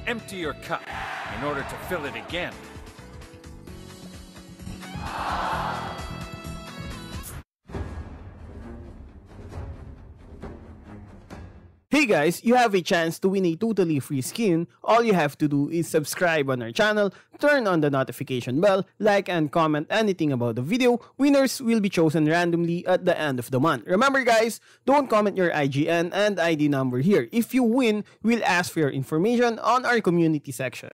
Empty your cup in order to fill it again. Hey guys, you have a chance to win a totally free skin. All you have to do is subscribe on our channel, turn on the notification bell, like and comment anything about the video. Winners will be chosen randomly at the end of the month. Remember guys, don't comment your IGN and ID number here. If you win, we'll ask for your information on our community section.